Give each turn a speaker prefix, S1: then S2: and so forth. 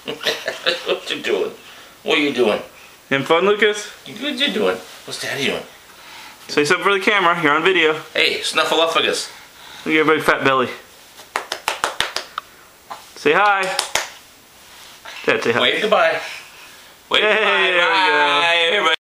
S1: What you doing? What are you doing?
S2: Having fun, Lucas?
S1: What you doing? What's Daddy doing?
S2: Say something for the camera. You're on video.
S1: Hey, Snuffleupagus.
S2: Look at your big fat belly. Say hi. Dad, say hi.
S1: Wave goodbye. Wave goodbye.
S2: There we go.
S1: Bye, everybody.